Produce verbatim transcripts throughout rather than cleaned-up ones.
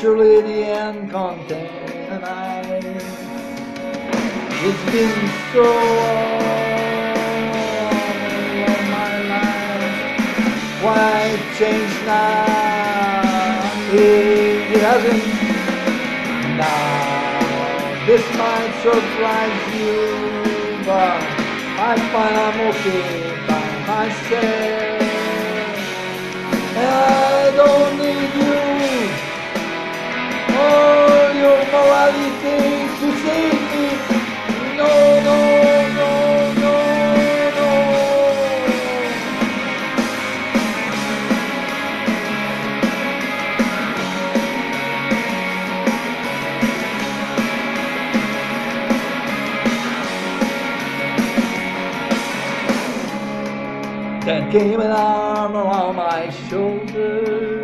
surely the end contain a night. It's been so long all my life. Why change now? It, it hasn't. Now this might surprise you, but I find I'm okay by myself. And I don't need you or your morality to save me. No, no, no, no, no. Then came an arm around my shoulder,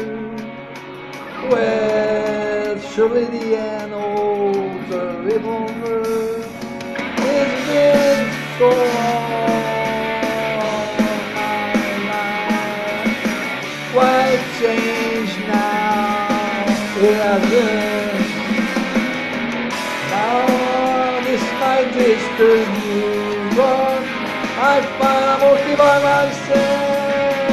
with surely the end holds a revolver. It's been so long my life. Why change now? It hasn't. Now this might disturb you, but I find I'm okay by myself,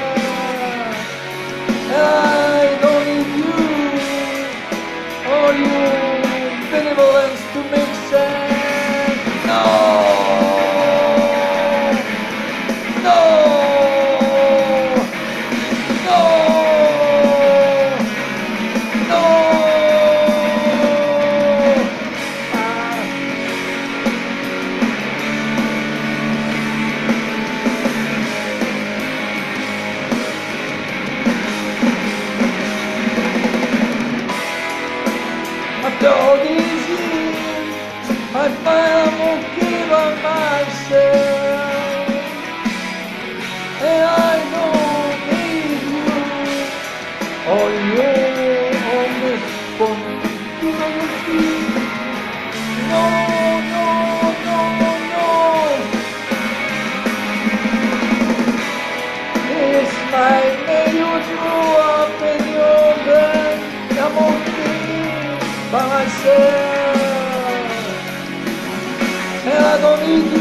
and I don't need you or your benevolence to make sense. No, no, no, no. After all these years, I find I'm okay by myself, and I don't need you or your honest responsibility. No, no, no, no. This might make you throw up in your bed. I'm okay by myself, and I don't need you.